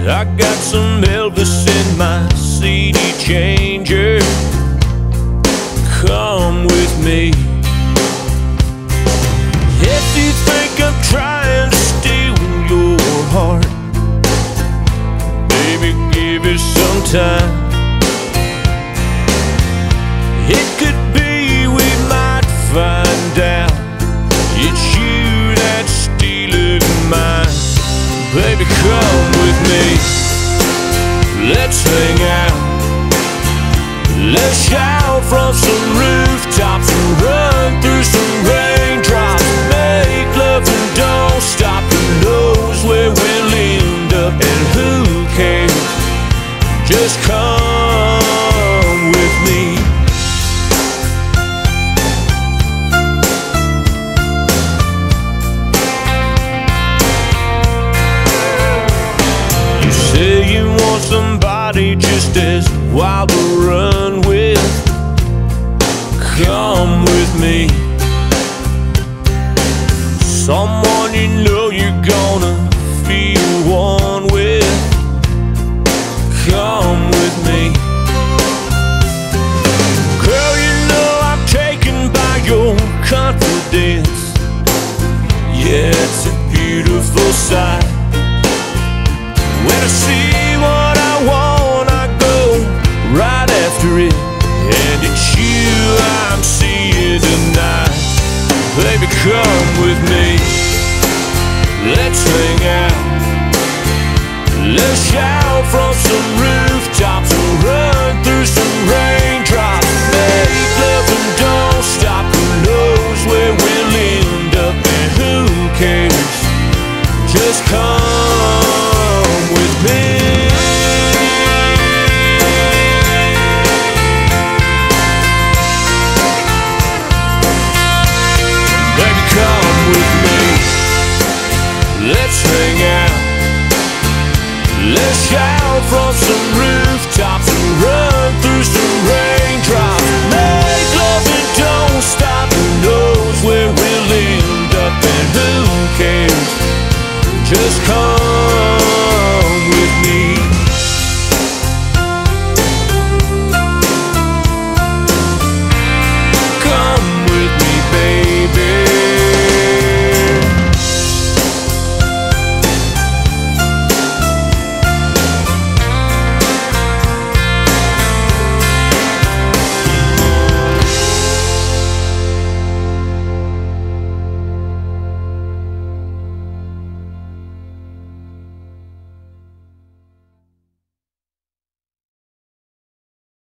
I got some Elvis in my CD changer. Come with me. If you think I'm trying to steal your heart, baby, give it some time. It could be we might find out it's you that's stealing mine. Baby, come with me. Let's hang out. Let's shout from some rooftops and run through some raindrops. Make love and don't stop. Who knows where we'll end up, and who cares? Just come with me. You say you want somebody just as wild to run with. Come with me. Someone you know you're gonna feel one with. Come with me. Girl, you know I'm taken by your confidence. Yeah, it's a beautiful sight. When I see what I want, I go right after it. And it's you I'm seeing tonight. Baby, come with me. Let's hang out. Let's shout from some rooftops and run through some raindrops. Make love and don't stop. Who knows where we'll end up, and who cares? Just come with me. Baby, come with me. Let's hang out. Let's shout from some rooftops and run